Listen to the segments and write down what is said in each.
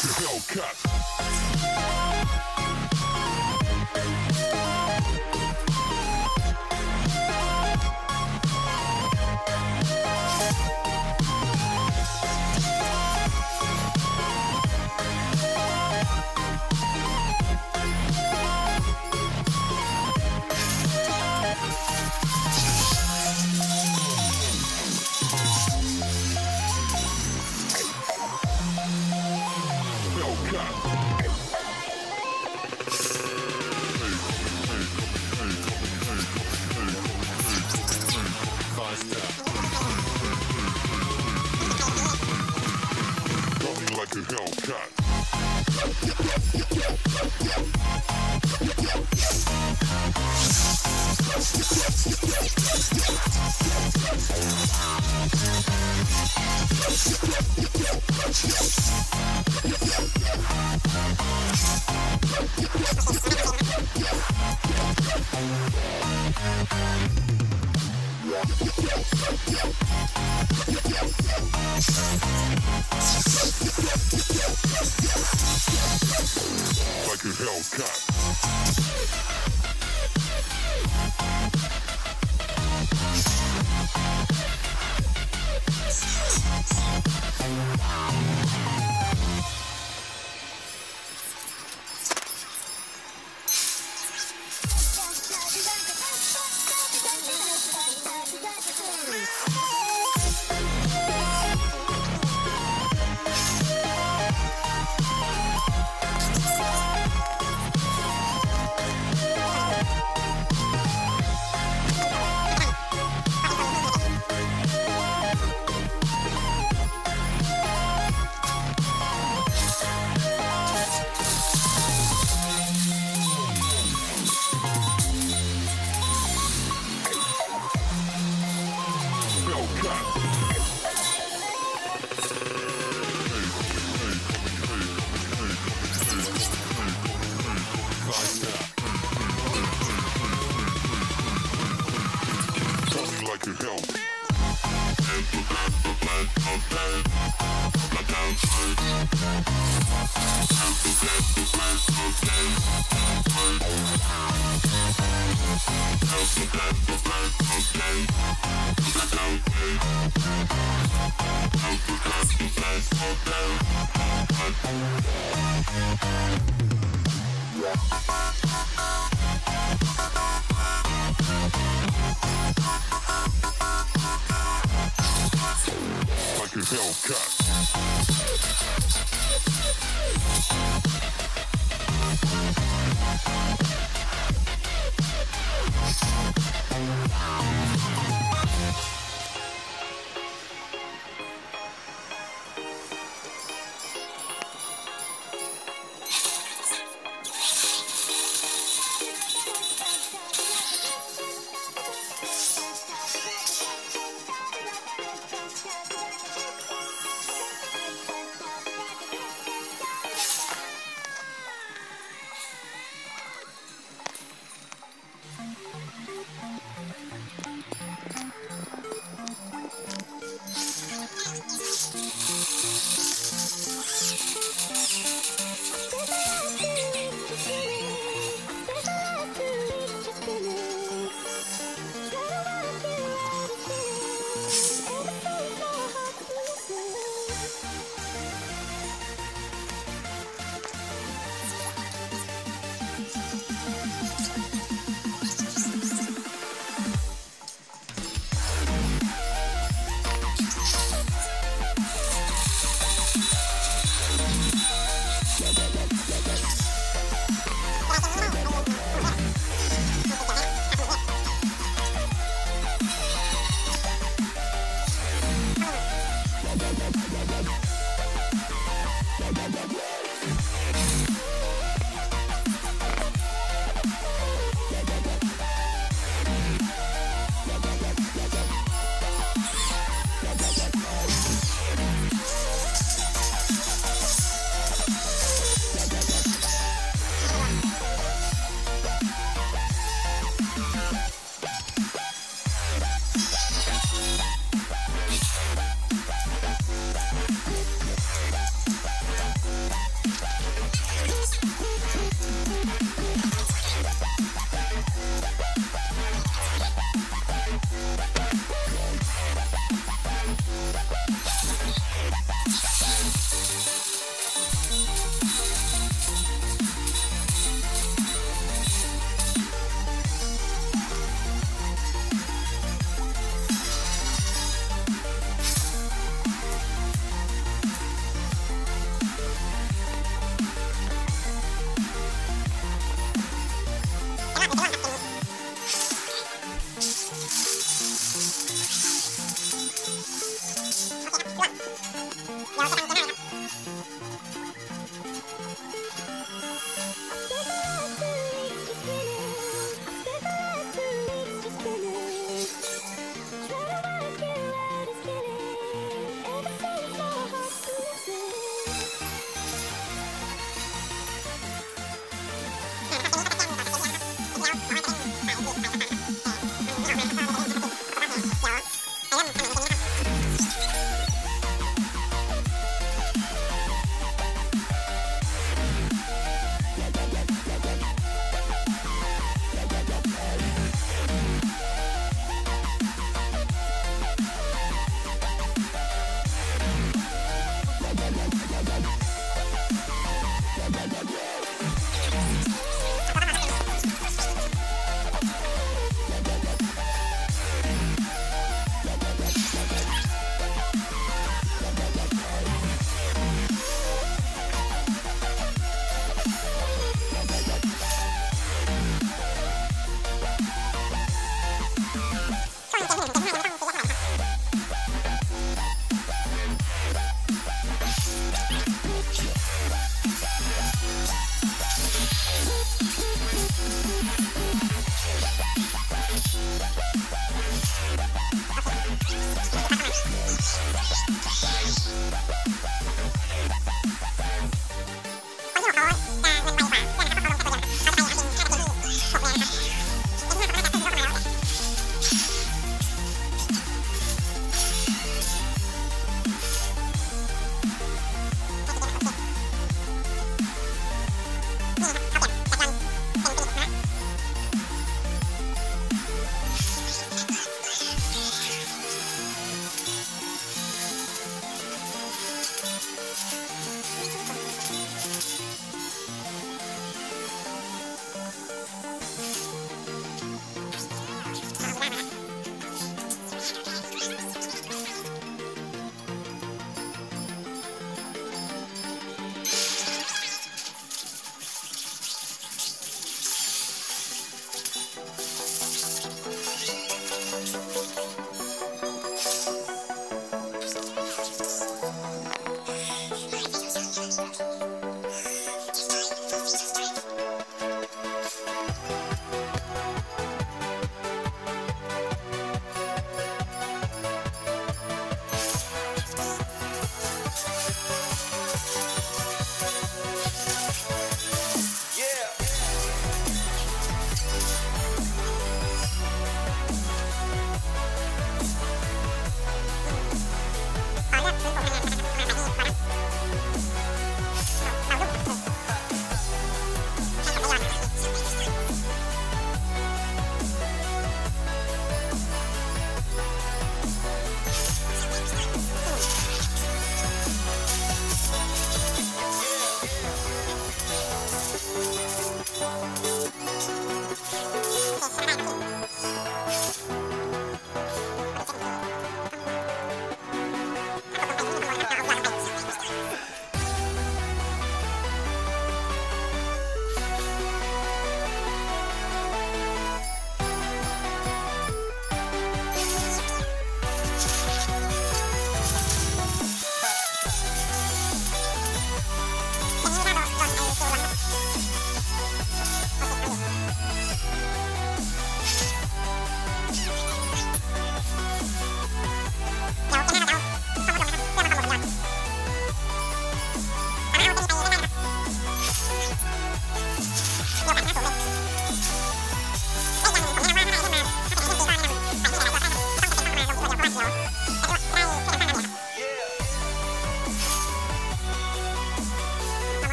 Like a Hellcat.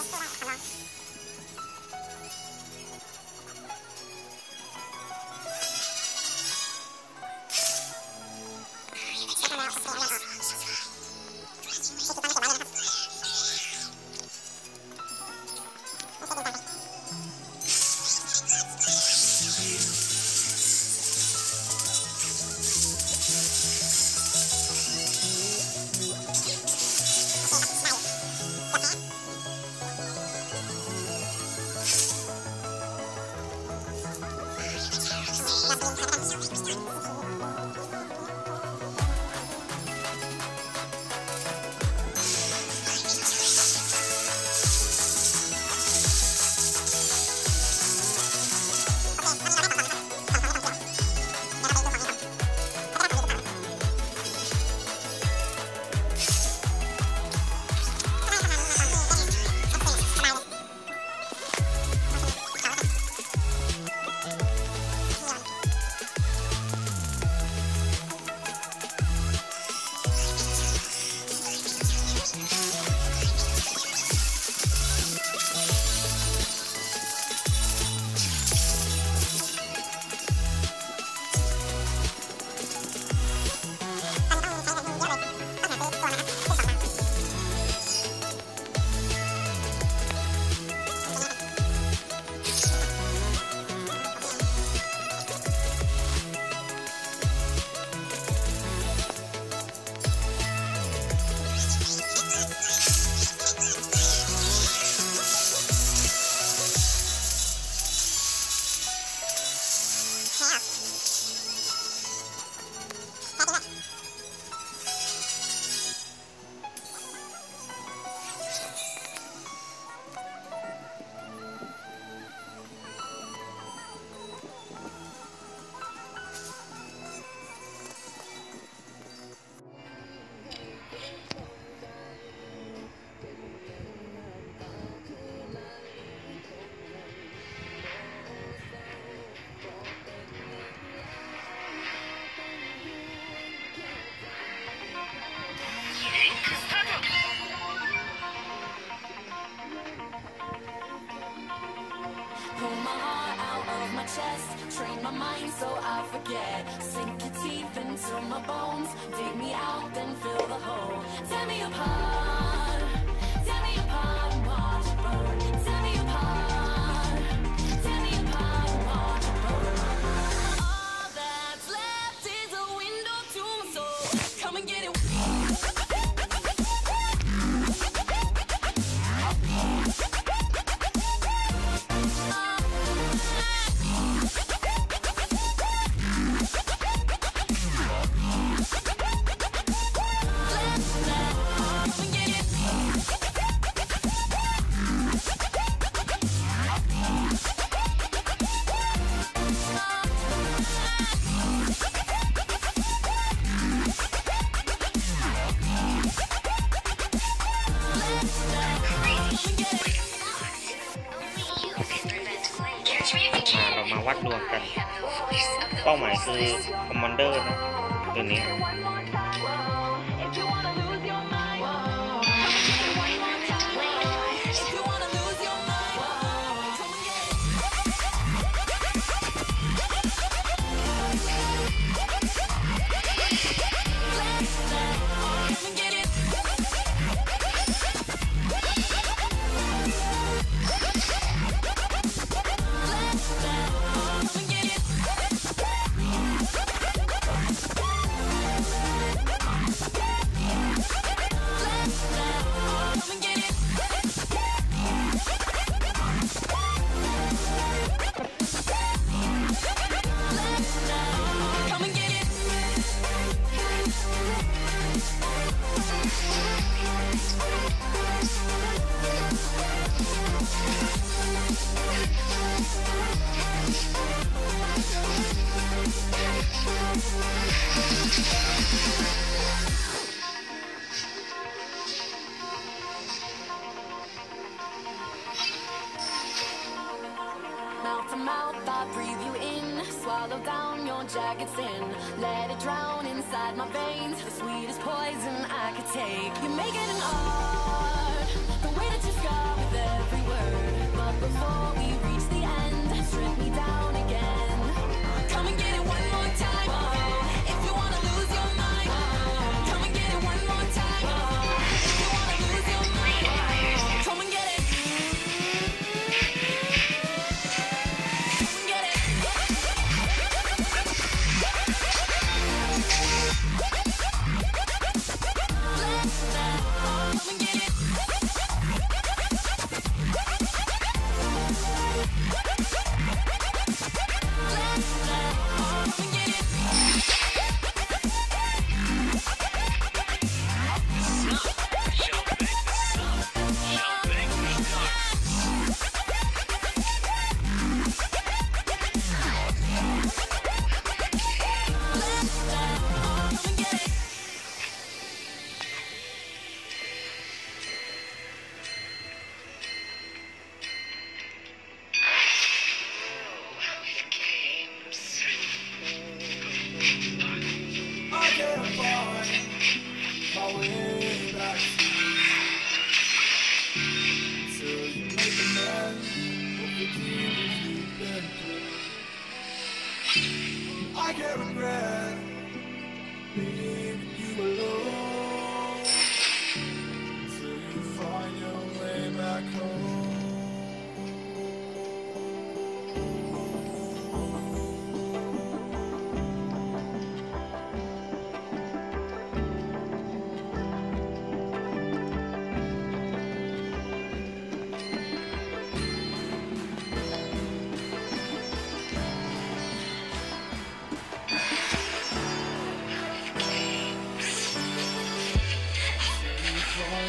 Train my mind so I forget. Sink your teeth into my bones. Dig me out, then fill the hole. Tear me apart. Tear me apart and watch it burn. Tear me apart. Tear me apart and watch it burn. All that's left is a window to my soul. Come and get it. เรามาวัดดวงกันเป้าหมายคือคอมมานเดอร์นะตัวนี้ Mouth to mouth, I breathe you in. Swallow down your jagged sin. Let it drown inside my veins. The sweetest poison I could take. You make it an art. The way that you scar with it.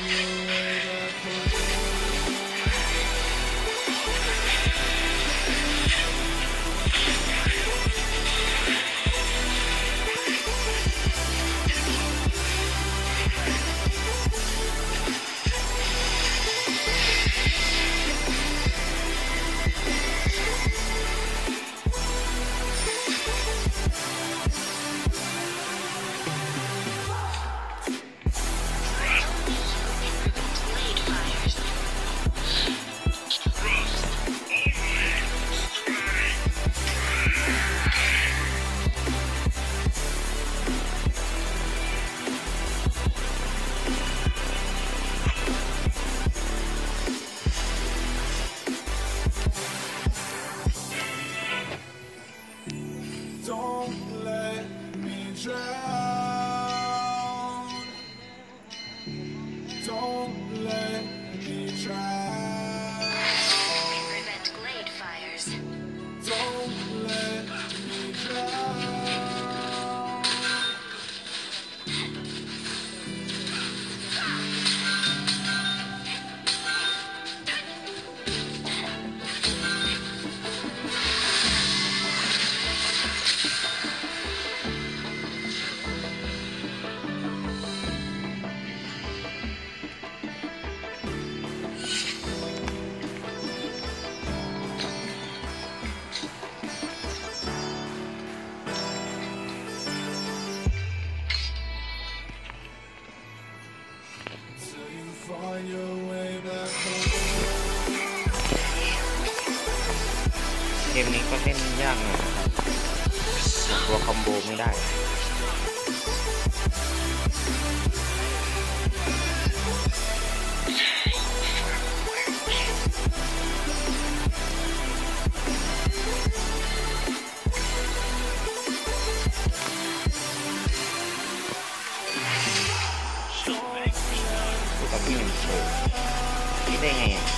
เกมนี้ก็เล่นยากหน่อยนะครับตัวคอมโบไม่ได้ดูกับพี่หนึ่งโชว์คิดได้ไงอ่ะ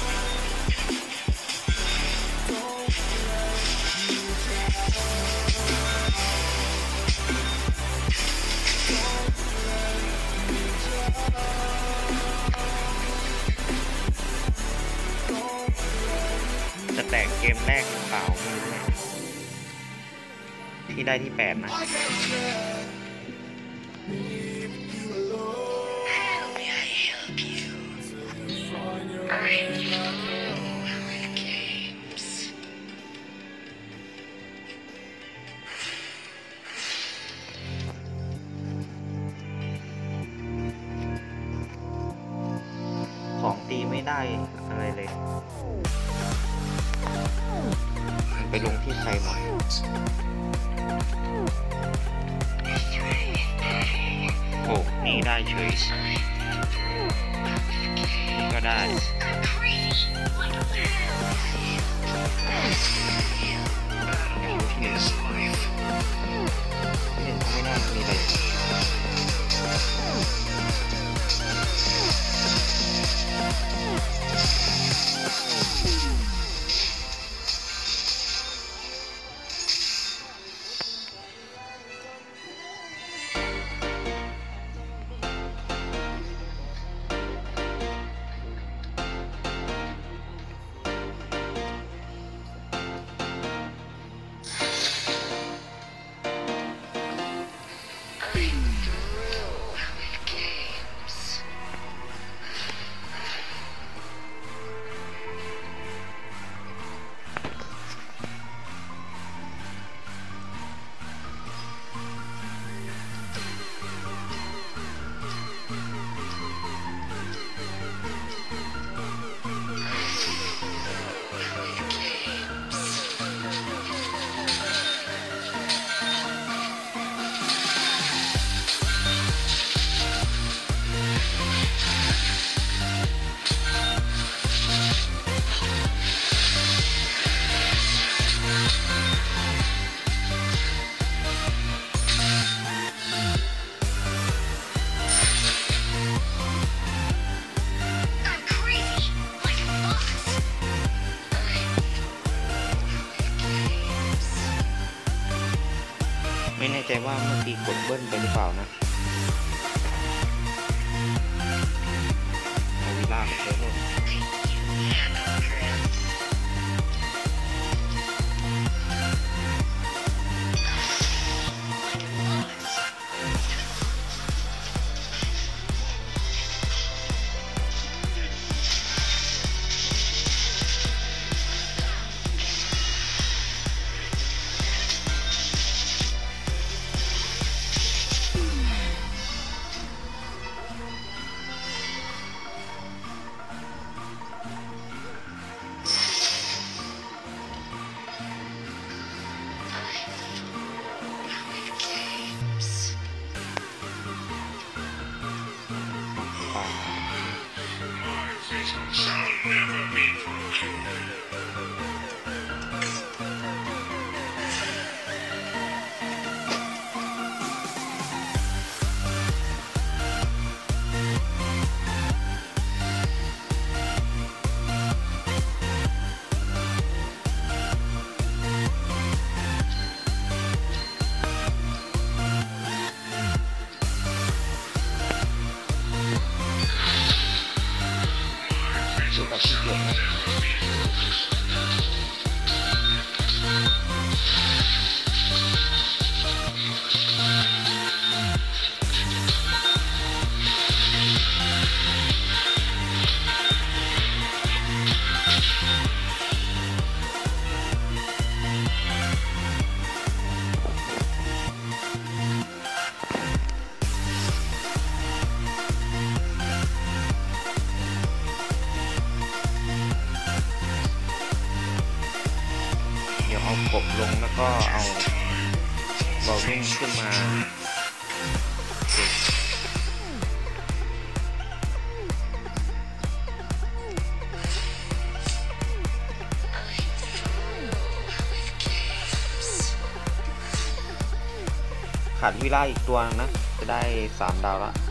จะแตกเกมแรกหรือเปล่าไม่รู้เนี่ยที่ได้ที่8นะของตีไม่ได้อะไรเลยไปลงที่ใครหมดโอ้นี่ได้เฉยนี่ก็ได้ที่หนึ่งไม่น่ามีอะไรไม่แน่ใจว่าเมื่อกี้กดเบิ้ลไปหรือเปล่านะากเดี๋ยวนู่นเอากบลงแล้วก็เอาบอลลุ่มขึ้นมาขาดวิล่าอีกตัวนะจะได้3 ดาวละ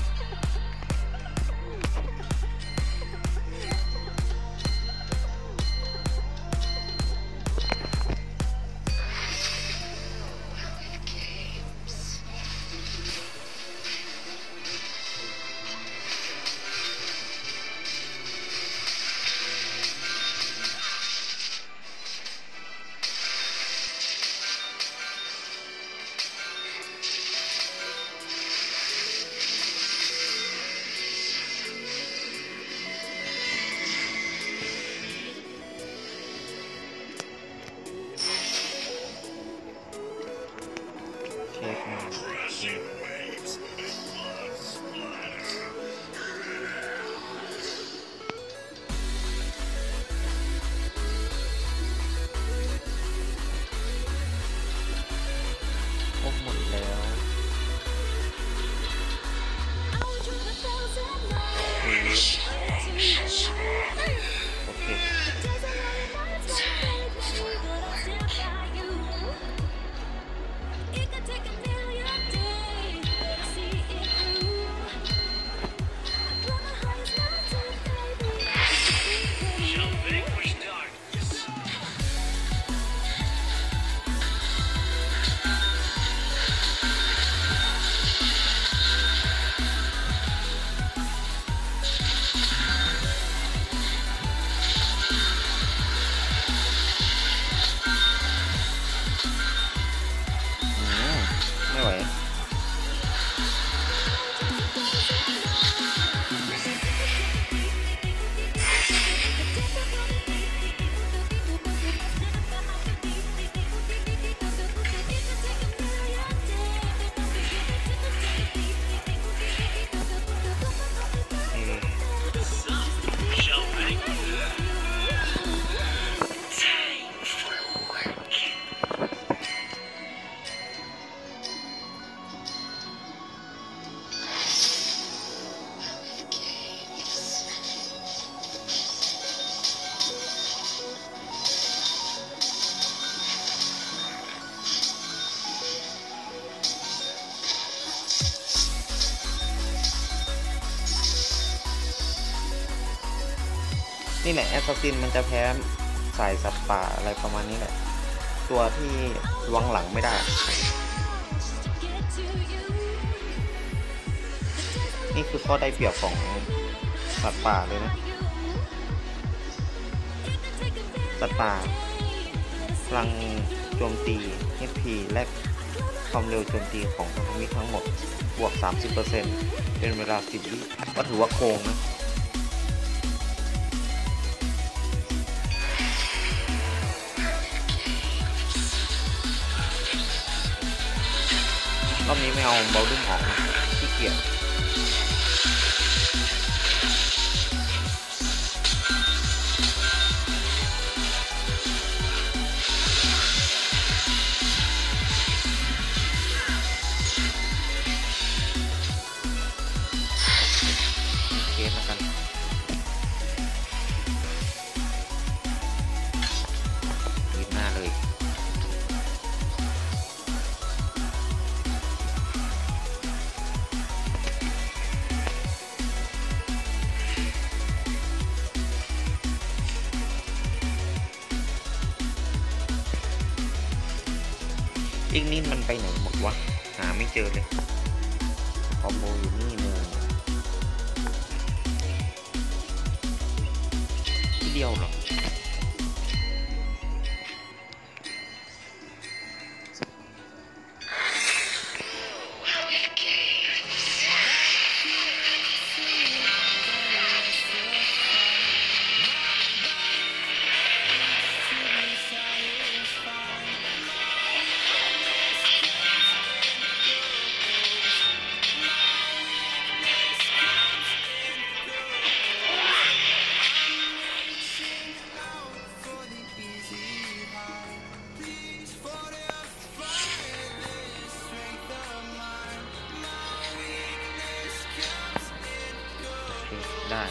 หมดแล้วโอเคไม่ไหวนี่แหละแอสซัสซินมันจะแพ้สายสัตว์ป่าอะไรประมาณนี้แหละตัวที่ล้วงหลังไม่ได้นี่คือข้อได้เปรียบของสัตว์ป่าเลยนะสัตว์ป่าพลังโจมตี HP และความเร็วโจมตีของพันธมิตรทั้งหมดบวก 30% เป็นเวลา 10 วิก็ถือว่าโกงนะรอบนี้ไม่เอาเบลดุ้มออกนะขี้เกียจเคสแล้วกันยืดหน้าเลยอีกนิดมันไปไหนหมดวะหาไม่เจอเลยคอมโบอยู่นี่นึงที่เดียวหรอได้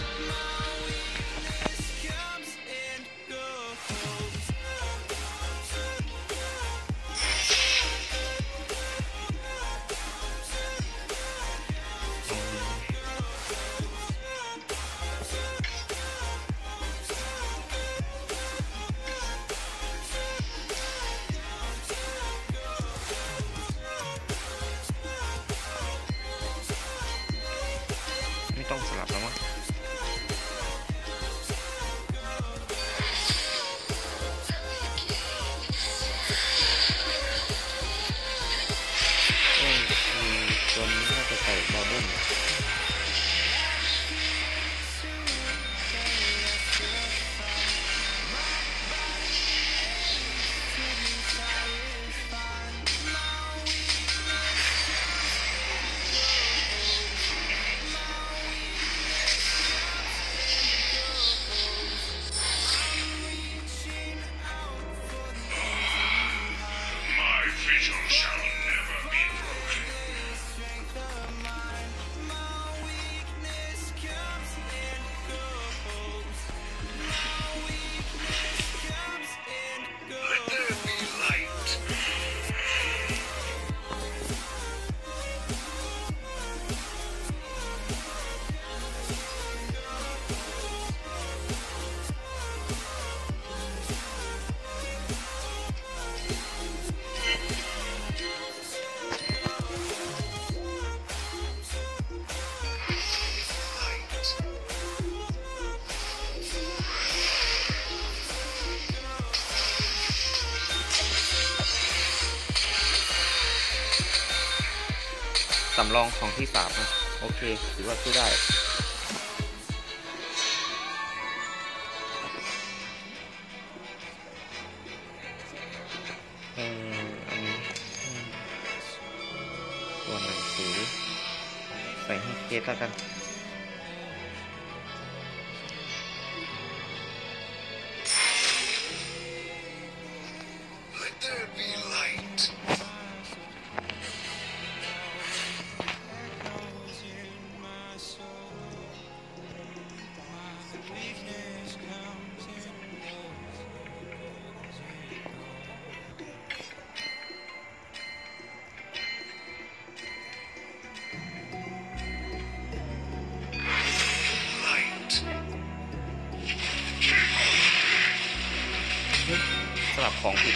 ไม่ต้องสลับแล้วมั้งตัวนี้น่าจะใส่บอลดุ้มสำรองของที่3นะโอเคถือว่าสู้ได้อันนี้ส่วนหนังสือใส่ให้เคสแล้วกัน สลับของผิด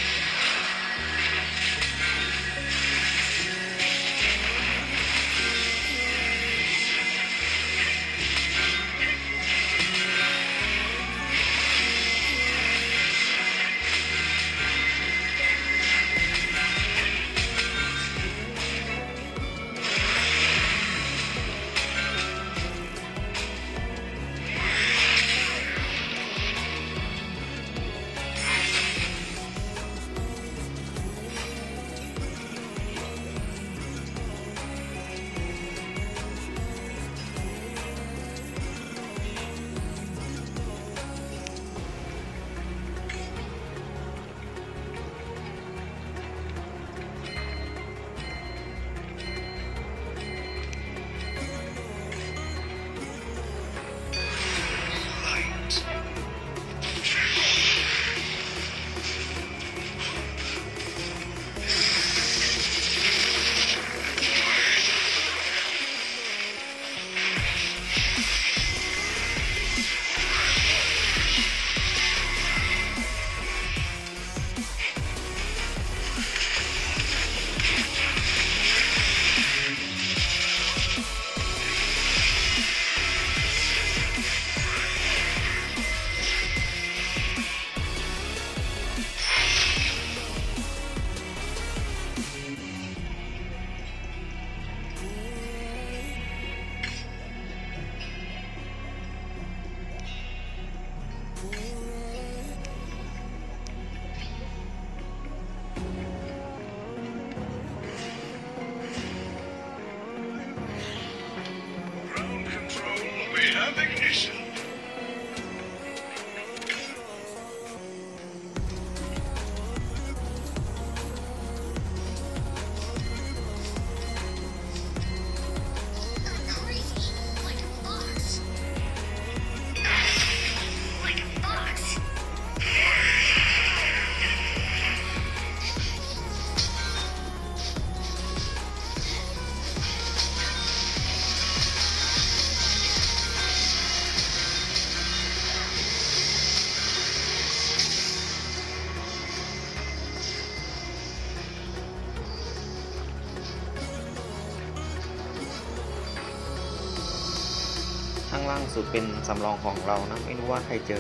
ข้างล่างสุดเป็นสำรองของเรานะ ไม่รู้ว่าใครเจอ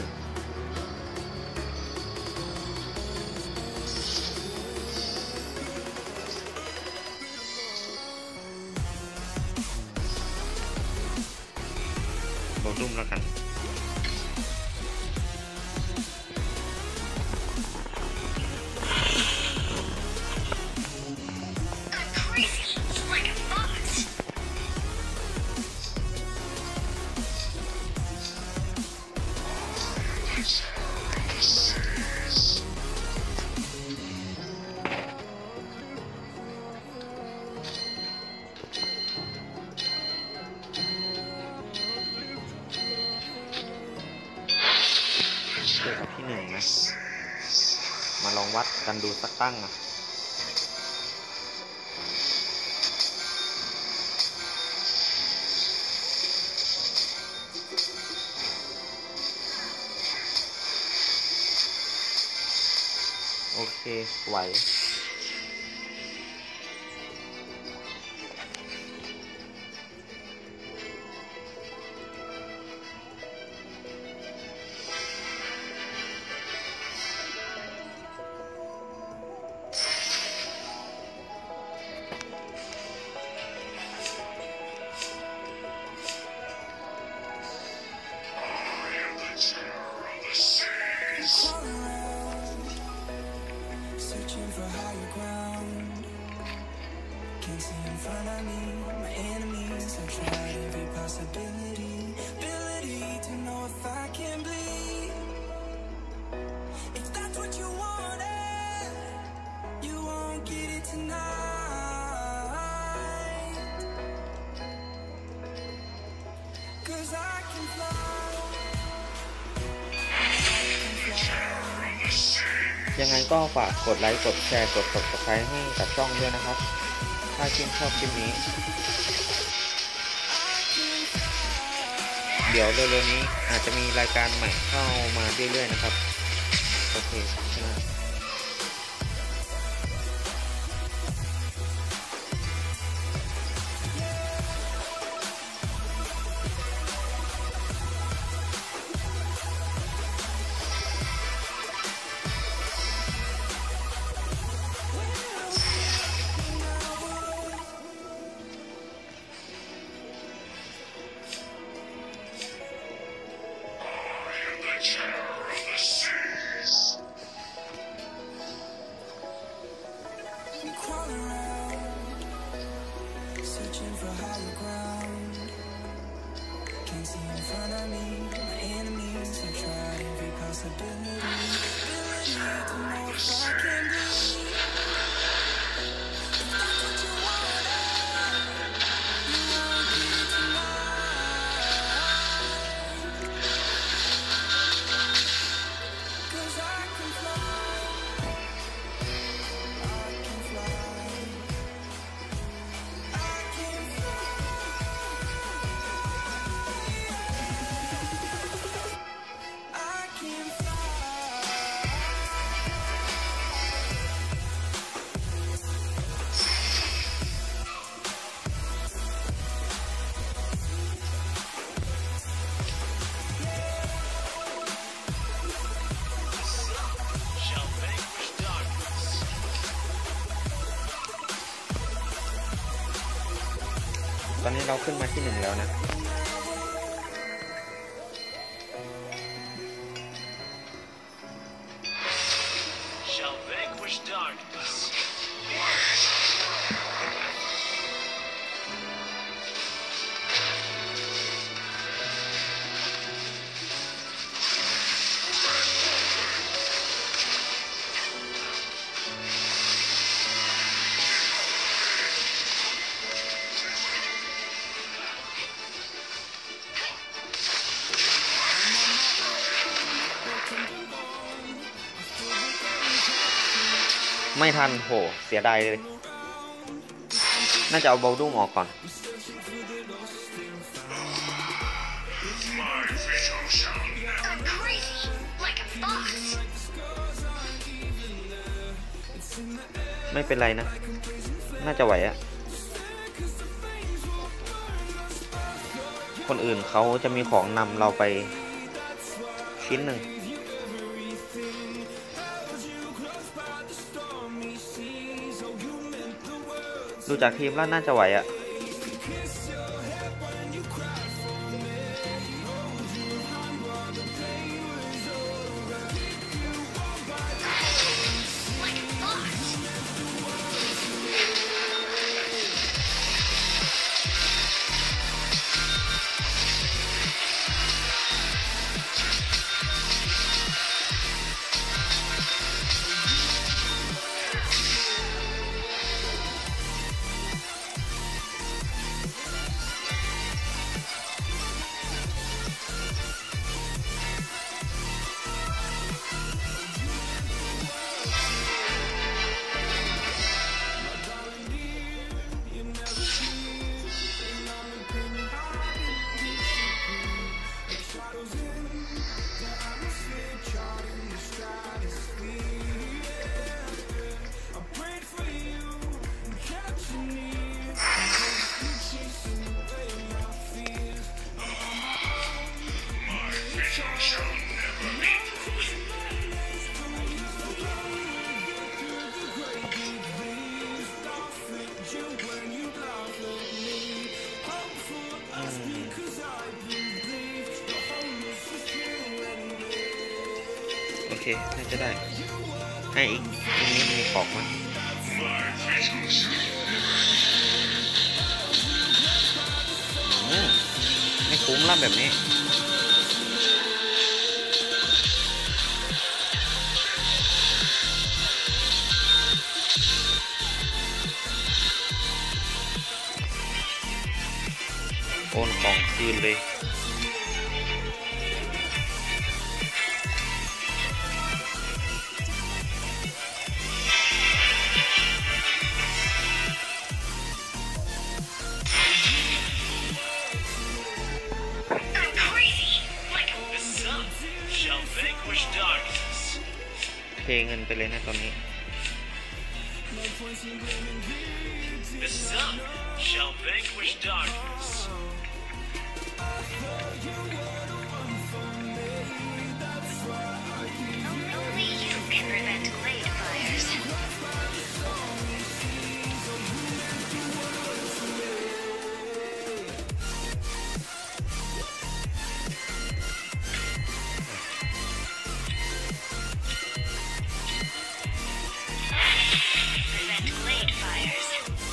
โดนดุ้มแล้วกันเจอกับที่หนึ่งนะ มาลองวัดกันดูสักตั้งนะโอเคไหวยังไงก็ฝากกดไลค์ กดแชร์ กด Subscribe ให้กับช่องด้วยนะครับ ถ้าชื่นชอบคลิปนี้ เดี๋ยวเร็วๆนี้อาจจะมีรายการใหม่เข้ามาเรื่อยๆนะครับ โอเคนะ ตอนนี้เราขึ้นมาที่1แล้วนะ Shall vanquish darkness. ไม่ทันโหเสียดายเลย น่าจะเอาเบลดุ้มออกก่อน ไม่เป็นไรนะ น่าจะไหวอะคนอื่นเขาจะมีของนำเราไปชิ้นหนึ่ง ดูจากทีมแล้วน่าจะไหวอะ โอเค น่าจะได้ ให้อีกนิดมีของมั้ยไม่คุ้มล่ะแบบนี้ โอนของคืนเลย เทเงินไปเลยนะตอนนี้ The sun shall vanquish darkness. Only you can prevent glade fires. Prevent glade fires.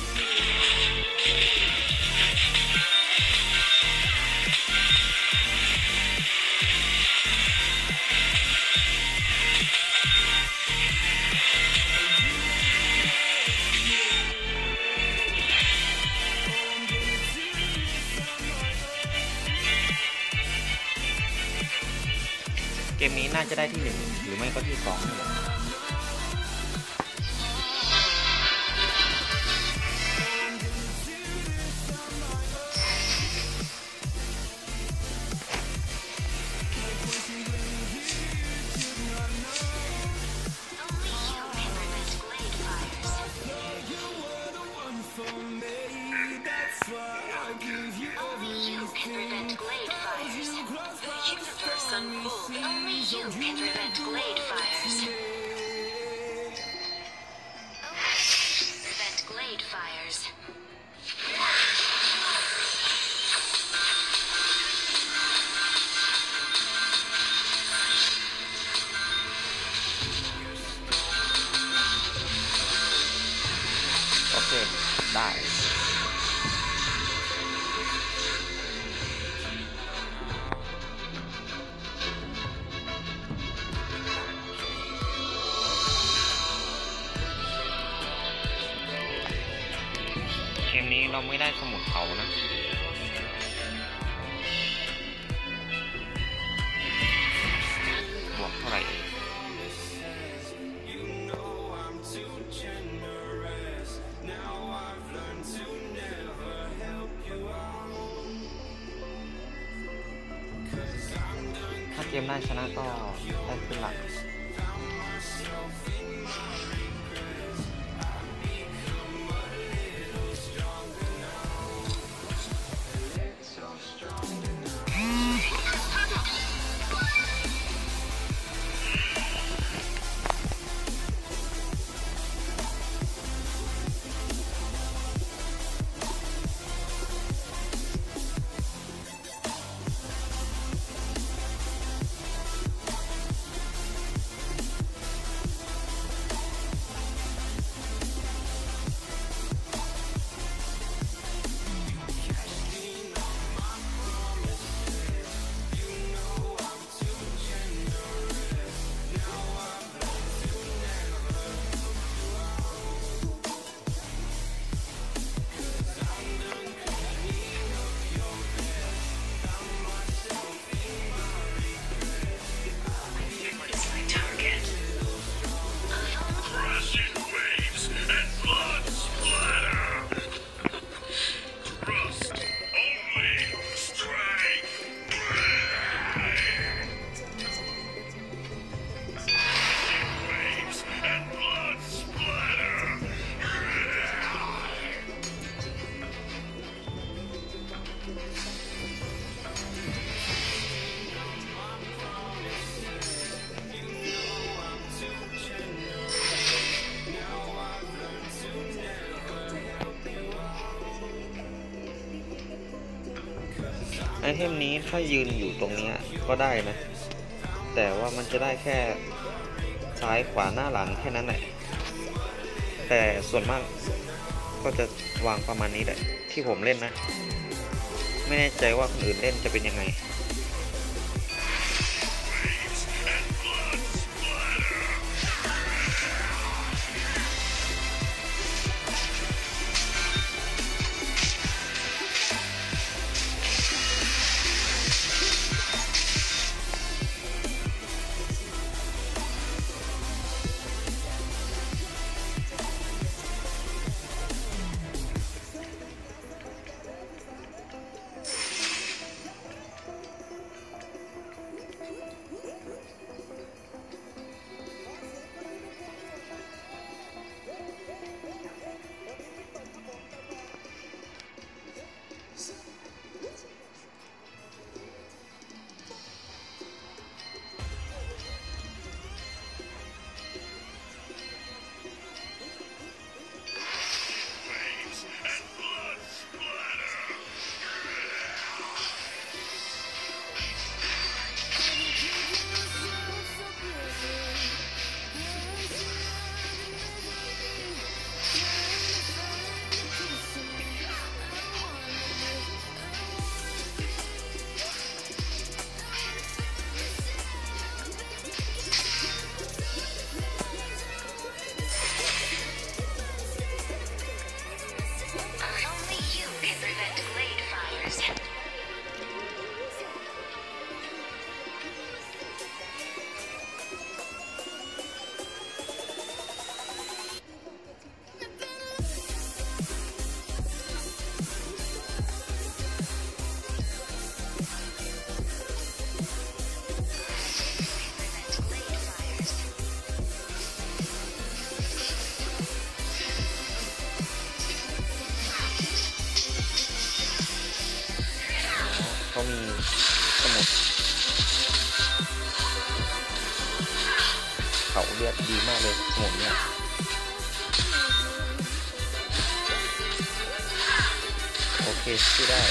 เกมนี้น่าจะได้ที่ 1 หรือไม่ก็ที่ 2นี่แหละ Only you can prevent glade fires. Prevent glade fires. Okay, ได้ เกมนี้เราไม่ได้สมุดเขานะ บวกเท่าไหร่เกมหน้าชนะก็ได้ขึ้นหลักไอเทมนี้ถ้ายืนอยู่ตรงนี้ก็ได้นะแต่ว่ามันจะได้แค่ซ้ายขวาหน้าหลังแค่นั้นแหละแต่ส่วนมากก็จะวางประมาณนี้แหละที่ผมเล่นนะไม่แน่ใจว่าคนอื่นเล่นจะเป็นยังไงเขามีสมุดเขาเลือดดีมากเลยสมุดเนี่ยโอเคที่ได้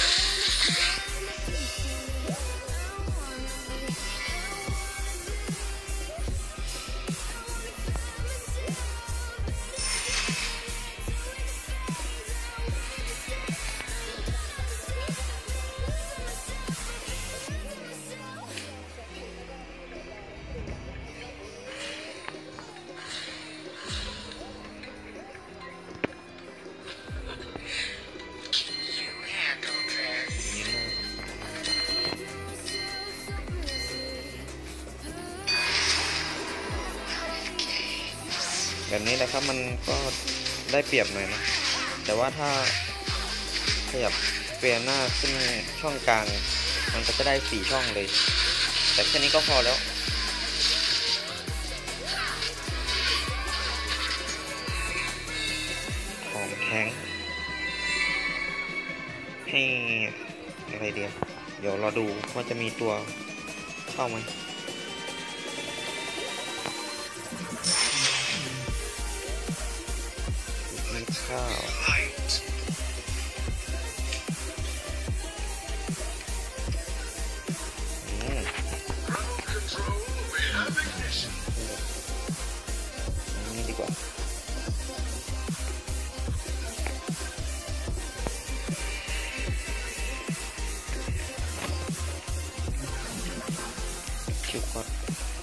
แบบนี้แหละครับมันก็ได้เปรียบหน่อยนะแต่ว่าถ้าขยับเปลี่ยนหน้าขึ้นช่องกลางมันก็จะได้4ช่องเลยแต่แต่แค่นี้ก็พอแล้วของแข็งให้อะไรเดียวเดี๋ยวเราดูว่าจะมีตัวเข้าไหมมีข้าวนี่ดีกว่าคิวคอด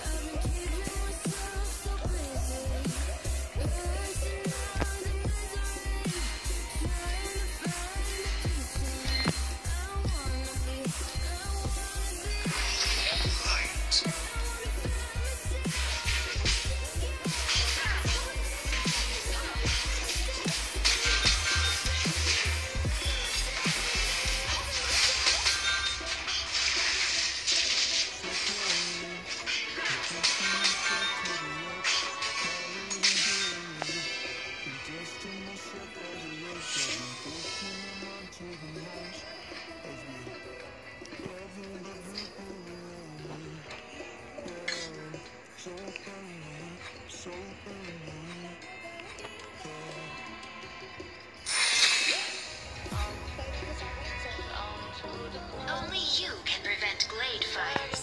Only you can prevent glade fires.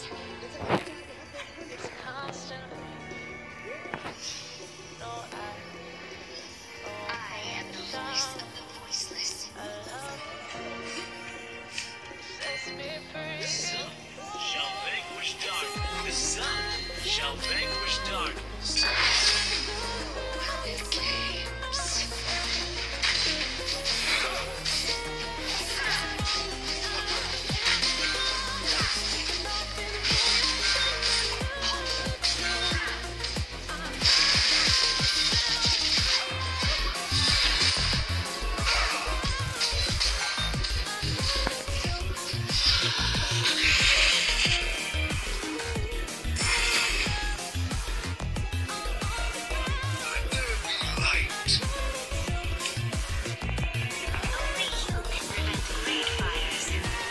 I am the voice of the voiceless. The sun shall vanquish dark. The sun shall vanquish dark. It games. Only you can prevent glade fires.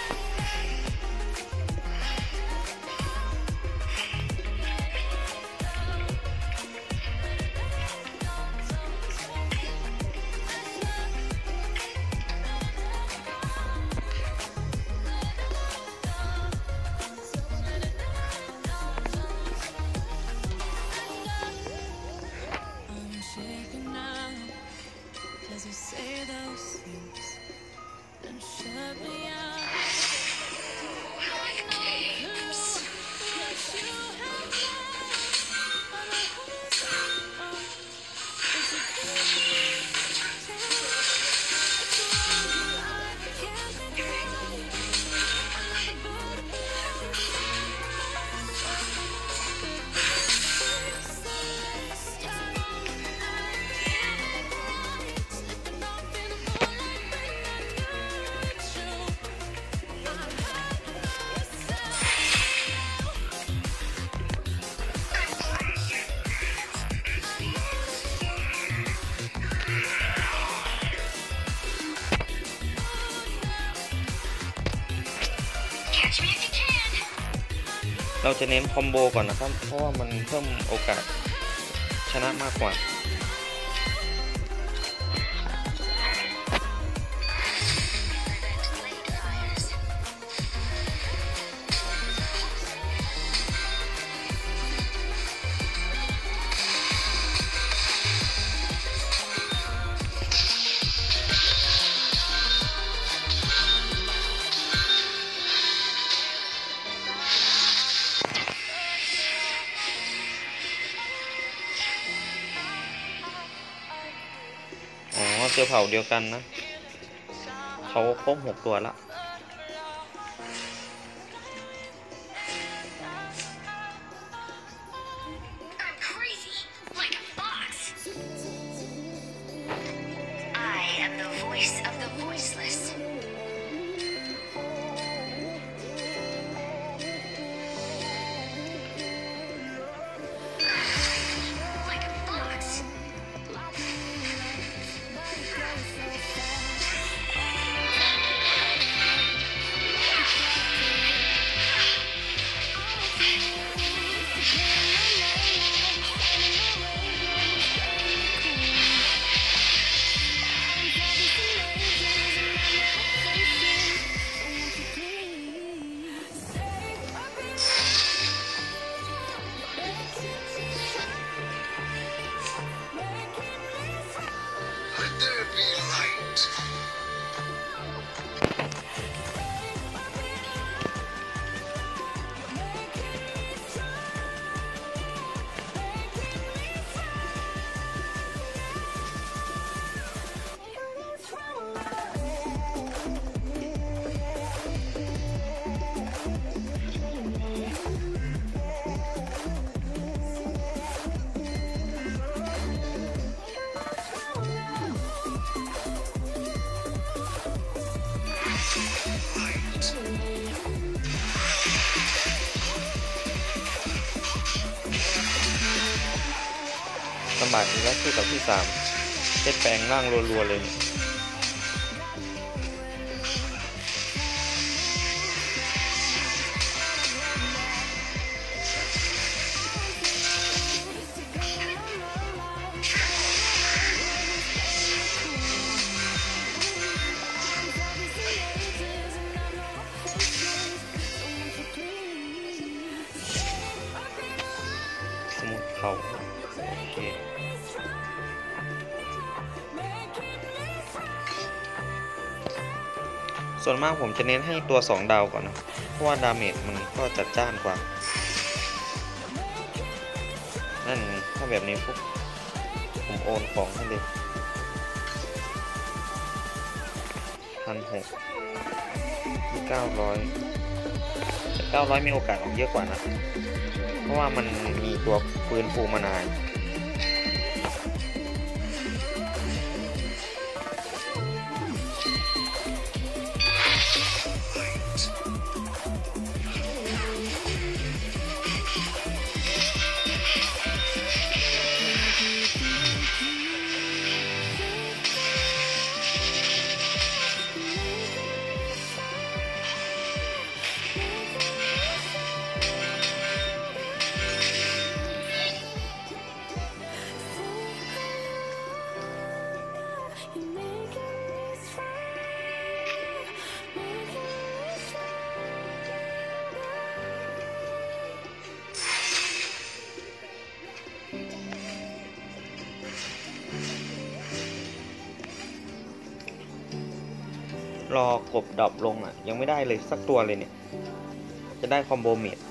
'Cause you say those things and shut me out. It games. What you have done, but I was wrong. It's a good it's wrong. I can't deny it. Catch me if you can. เราจะเน้นคอมโบก่อนนะครับเพราะว่ามันเพิ่มโอกาสชนะมากกว่า Prevent glade fires. อ๋อเจอเผ่าเดียวกันนะเขาครบ6 ตัวละ I'm crazy, like a fox. I am the voice of the voiceless. Let there be light. สมัครแล้วคู่กับที่3เจ็ดแปลงร่างรัวๆเลยสมุดเขาโอเคส่วนมากผมจะเน้นให้ตัว2ดาวก่อนนะเพราะว่าดาเมจมันก็จัดจ้านกว่านั่นถ้าแบบนี้ปุ๊บผมโอนของให้เลย1,600 แต่900มีโอกาสออกเยอะกว่านะเพราะว่ามันมีตัวปืนฟูมานานรอกบดับลงอ่ะยังไม่ได้เลยสักตัวเลยเนี่ยจะได้คอมโบเมด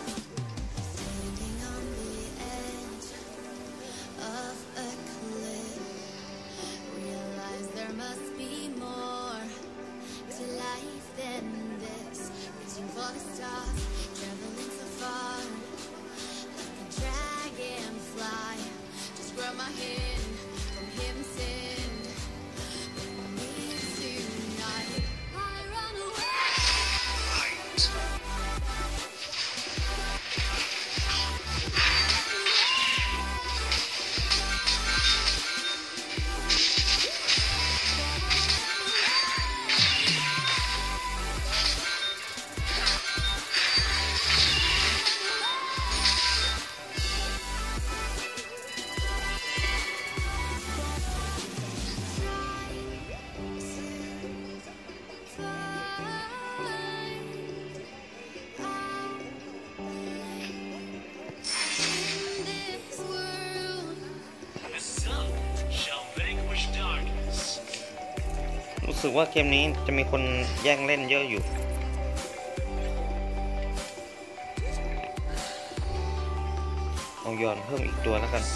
รู้สึกว่าเกมนี้จะมีคนแย่งเล่นเยอะอยู่เอาย้อนเพิ่มอีกตัวแล้วกัน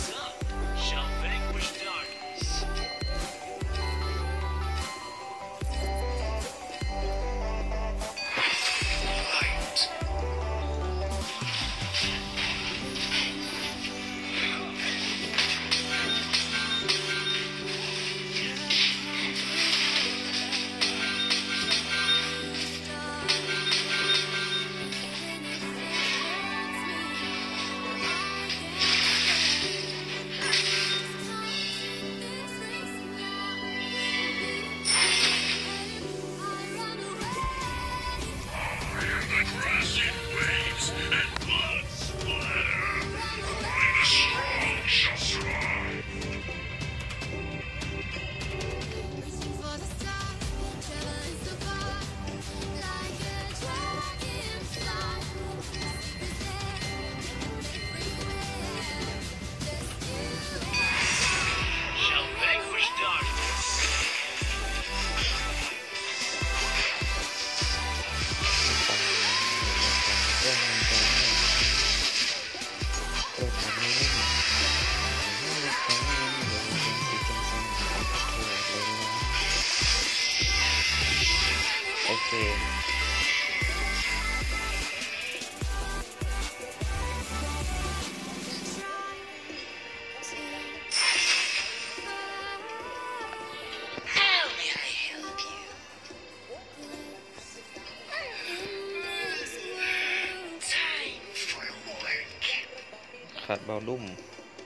ขัดเบาลุ่ม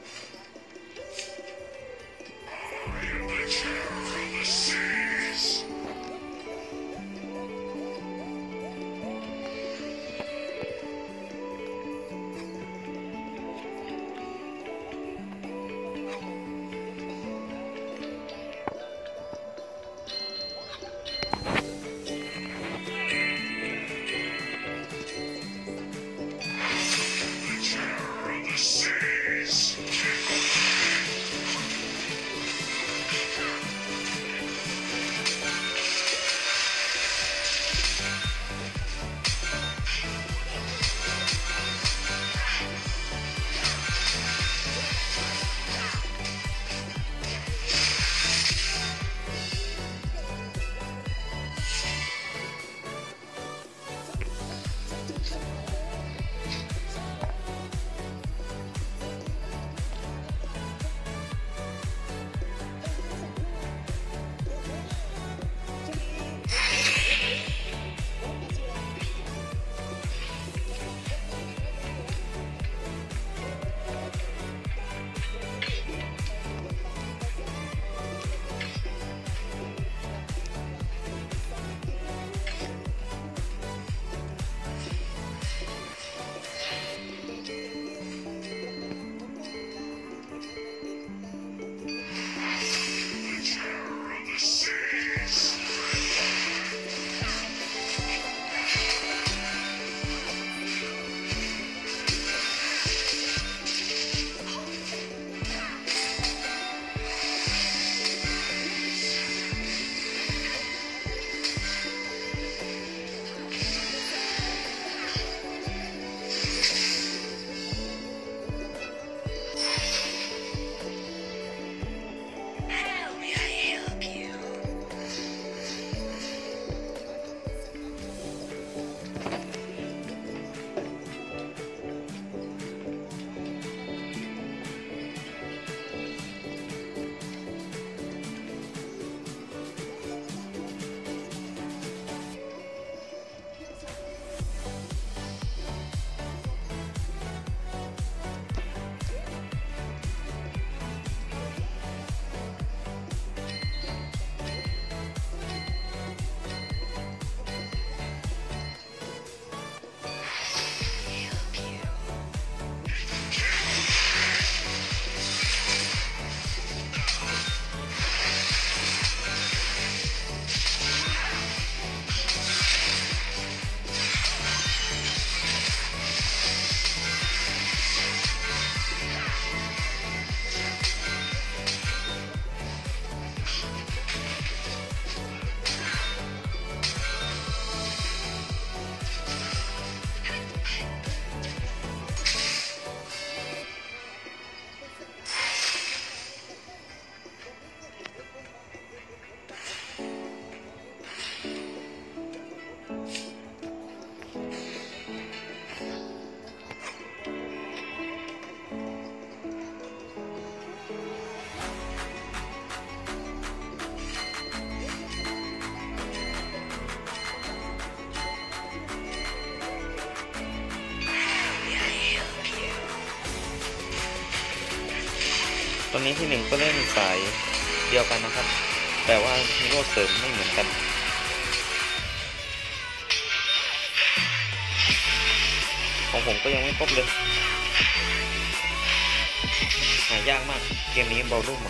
ตอนนี้ที่หนึ่งก็เล่นสายเดียวกันนะครับ แต่ว่าฮีโร่เสริมไม่เหมือนกันของผมก็ยังไม่ครบเลยหายากมากเกมนี้เบาลุ่มอ่ะ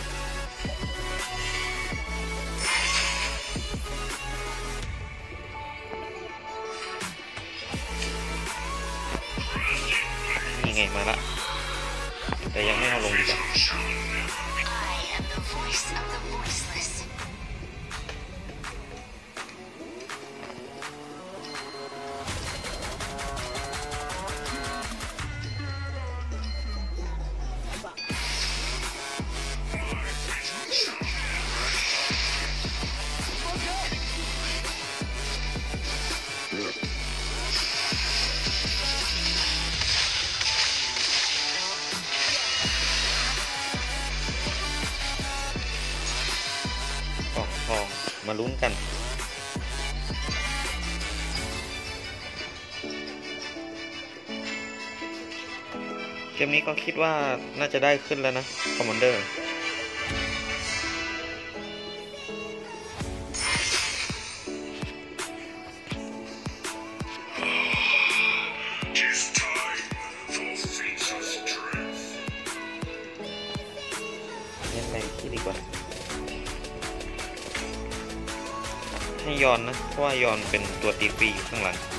นี่ไงมาละแต่ยังไม่เอาลงดีกว่า I am the voice of the voiceless. กล่องทองมาลุ้นกันเกมนี้ก็คิดว่าน่าจะได้ขึ้นแล้วนะคอมมานเดอร์เล่นแรงคิดดีกว่าให้ยอนนะเพราะว่ายอนเป็นตัวตีฟรีอยู่ข้างหลัง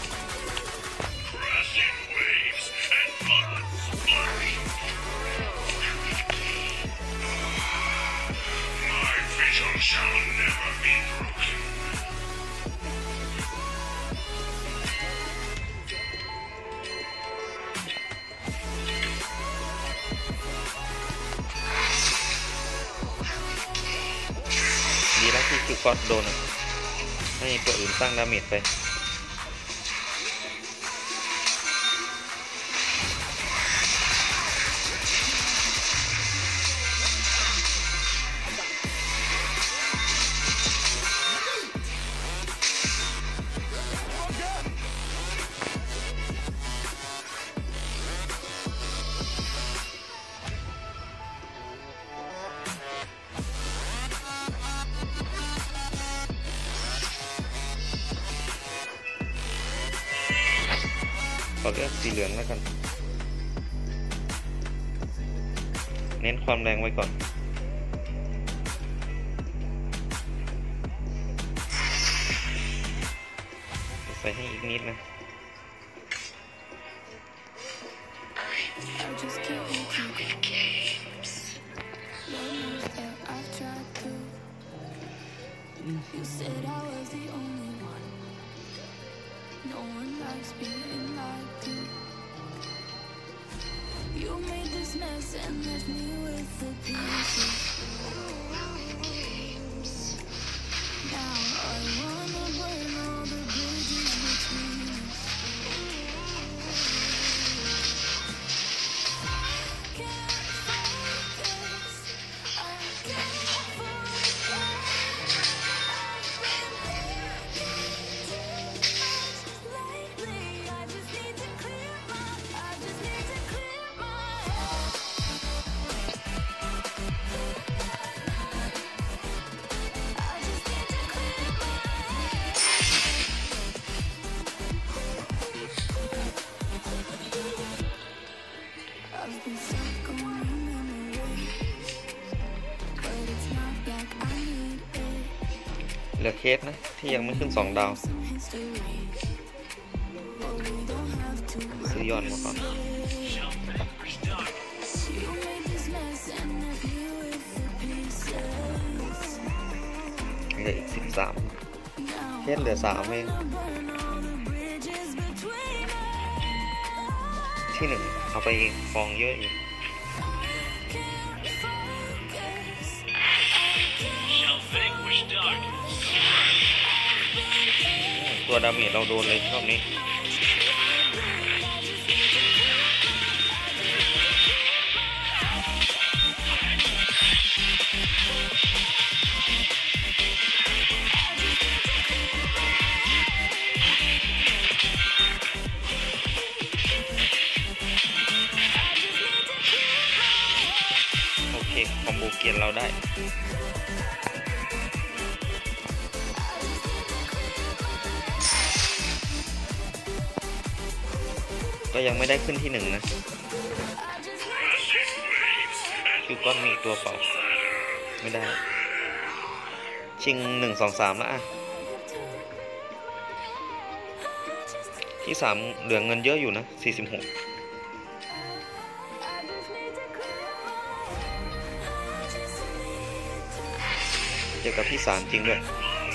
ดีแล้วที่คิวก็อดโดนให้ตัวอื่นสร้างดาเมจไปขอเลือกสีเหลืองแล้วกันเน้นความแรงไว้ก่อนใส่ให้อีกนิดนะ No one likes being like you. You made this mess and left me with the pieces. Now I wanna burn all the bridges between us. Can't focus. I can't focus. I've been stuck on memory, but it's not like I need it. เหลือเคสนะที่ยังไม่ขึ้น2 ดาว Some history, but we don't have to. ซื้อยอนมาก่อน Shall vanquish darkness. You made this mess and left me with the pieces. เหลืออีก13 Now เคสเหลือ3เอง I burn all the bridges between us. ที่ 1เอาไปฟองเยอะอยู่ Can't focus. Shall vanquish darkness. ตัวดาเมจเราโดนเลยรอบนี้โอเคคอมโบเกียนเราได้ก็ยังไม่ได้ขึ้นที่ 1นะคิวก้อนมีตัวเปล่าไม่ได้ชิง1 2 3แล้วอ่ะที่ 3เหลือเงินเยอะอยู่นะ46เจอกับที่3จริงด้วย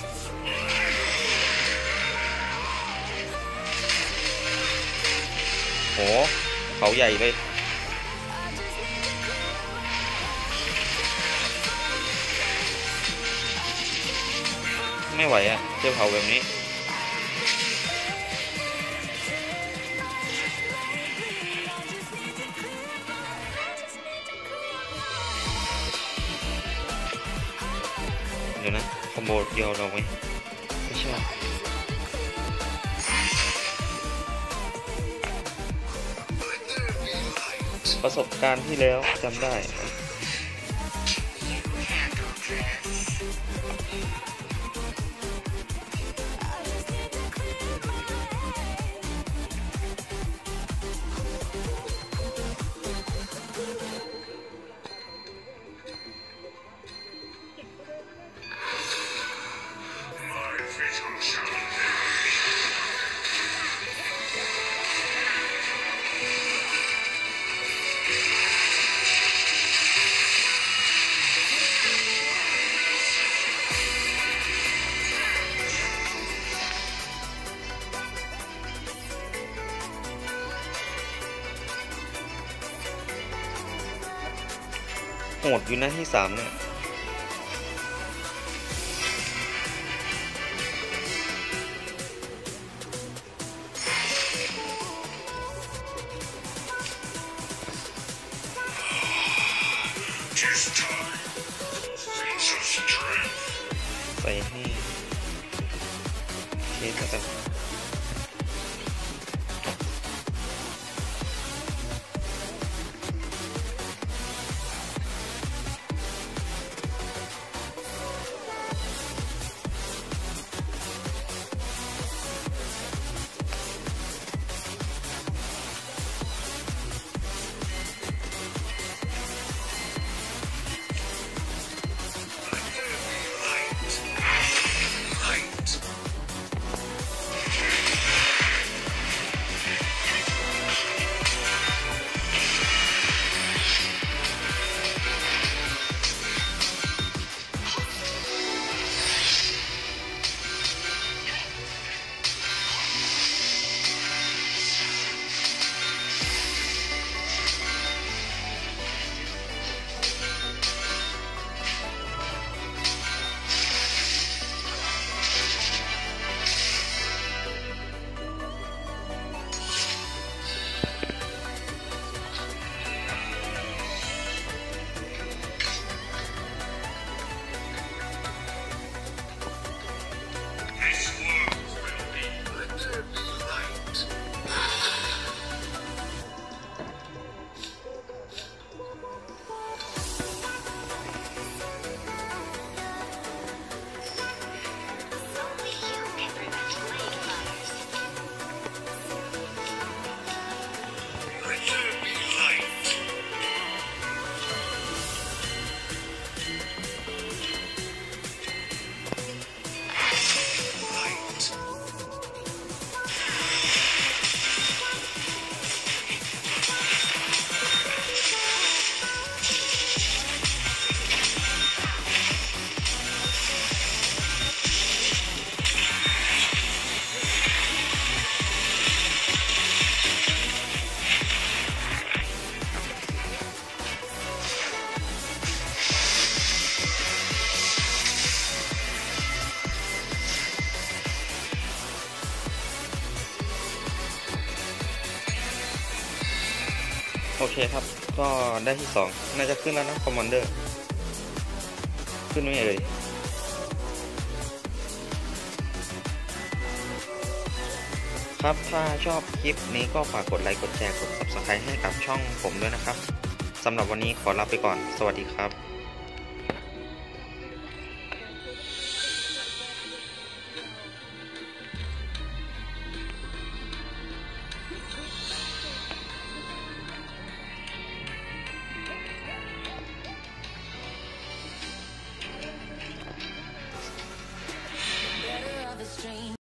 โหเขาใหญ่เลยไม่ไหวอ่ะเจอเขาแบบนี้เดี๋ยวนะคอมโบเดียวเราไหมไม่ใช่ประสบการณ์ที่แล้วจำได้ โหดอยู่นะที่3เนี่ยใส่ให้เคสแล้วกันโอเคครับก็ได้ที่2น่าจะขึ้นแล้วนะคอมมานเดอร์ขึ้นไหมเอ่ยครับถ้าชอบคลิปนี้ก็ฝากกดไลค์กดแชร์กด Subscribe ให้กับช่องผมด้วยนะครับสำหรับวันนี้ขอลาไปก่อนสวัสดีครับ